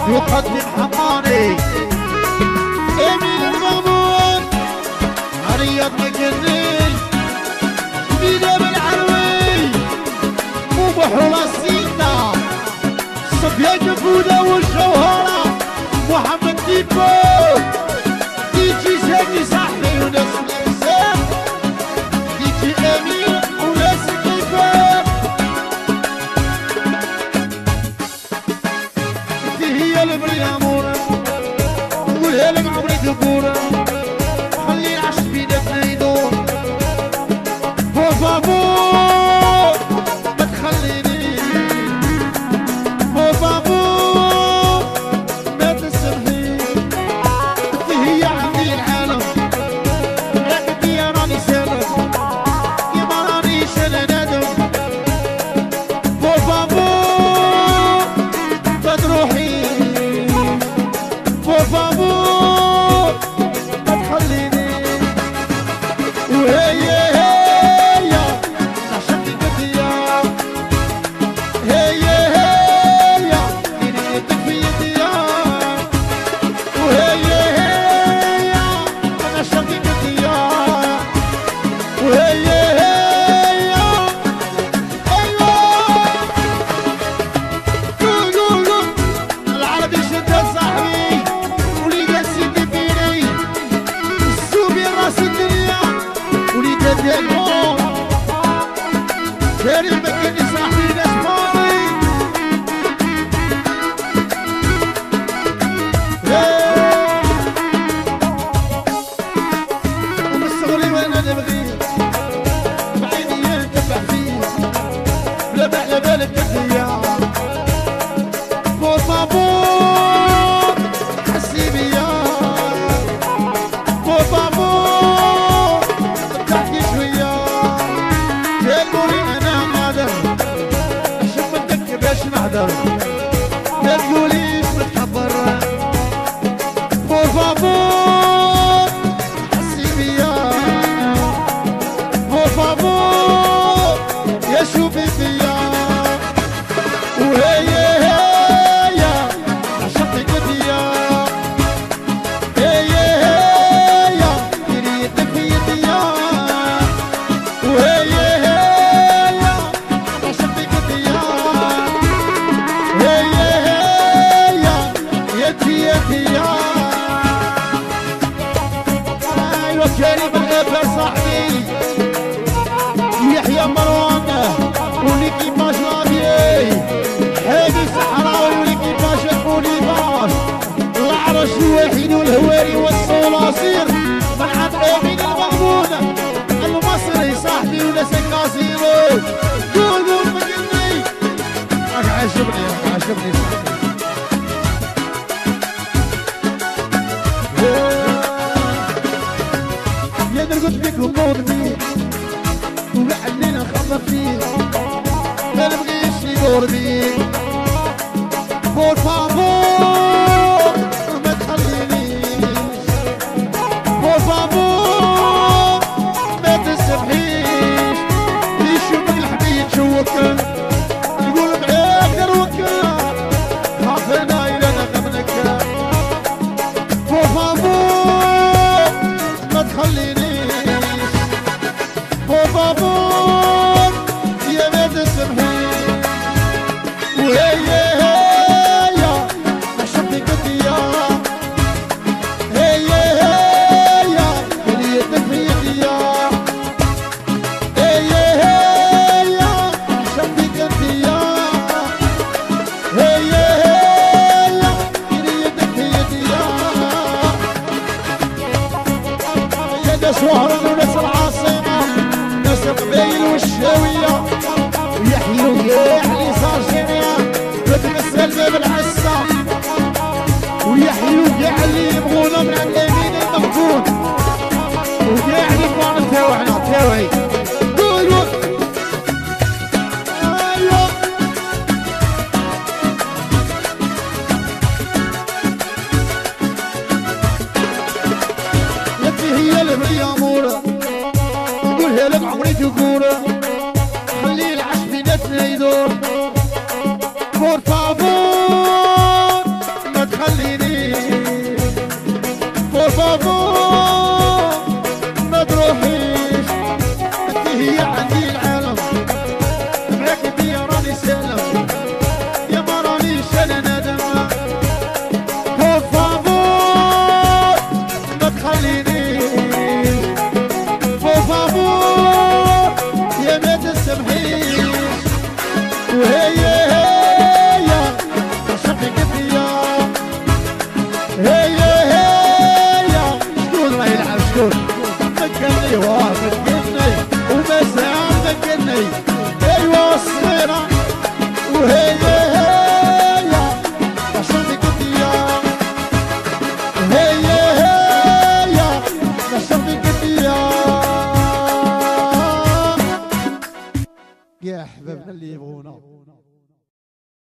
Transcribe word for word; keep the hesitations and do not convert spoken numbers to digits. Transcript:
يقدم حماني امين المغمور رياض مجنن بيدا بالعروي مو بحر السينا صبيان جفودة والجوهرة محمد ديبو ديجي زكي صاحبي وناس الإنسان ديجي أمير وناس الكيفان دي هي اللي بالأمورة نقولها لك عمري ذكورة خلي العشق بيدك يدور بور فافور ما تخليني بور فافور ما تسمحي دي هي عندي العالم لكن يا راني سالم يا ما رانيش انا نادم بور فافور ما تروحي بور فافور ما تخليني وهي هي عشقي بديا هي هي كريتك في يديا وهي هي انا عشقي بديا وهي هي ايوه قولوا العربي شدها صاحبي وليدها سيدي فيني السوبي راس الدنيا وليدها ديالهم داري المكاني صاحبي ناس فاضي ومن صغري وانا نبغيه بعيني نتبع فيه بلا ما على بالك بديا بور فافور حسي بيا بور فافور تحكي شوية تقولي أنا قادر أشوف بدك باش نحضر ما تقوليش متحضر بور فافور حسي بيا بور فافور يا شوفي فيا وهي هي عشقتك بديا هي هي كريتك في يديا وهي هي عشقتك بديا هي هي يدي يديا ايوه كريم الغفار صاحبي يحيى مروان وليكيباج لافيي حادي الصحراوي وليكيباج البوليفاج العرش الوحيد والهواري والصلاصير فرحات امين المغمود المصري صاحبي وناس الكاسيرو قولوا مجني راك عاجبني راك عاجبني صاحبي يا نرقد بيك وموضني وعلينا نخبر فيه ما نبغيش يدور بيه بور فافور ما تخلينيش بور فافور ما تسمحيش يشوفك الحبيب شوك يقول معاك دروك خافنا إلى نغمنك بور فافور ما تخلينيش بور فافور يا ما تسمحيش وهي هي عشقتك بديا هي هي كريتك في يديا هي هي عشقتك بديا هي هي كريتك في يديا يا ناس وهران وناس العاصمة ناس القبايل والشاوية ويحيوا كاع اللي صار جميع بتمثل باب العسة ويحيوا كاع اللي يبغونا من عند امين المغفور وكاع اللي كانوا تاوعنا تاوعي قولوا ايوه يكفي هي اللي باليامورة نقولها لك عمري تكورة خلي العشق بيناتنا يدور بور فافور ما وهي هي شرطي قدية هي هي شكون راه يلعب شكون مكني واه مكني ومسام مكني ايوا الصغيرة وهي هي شرطي قدية هي هي شرطي قدية يا احبابنا اللي يبغونا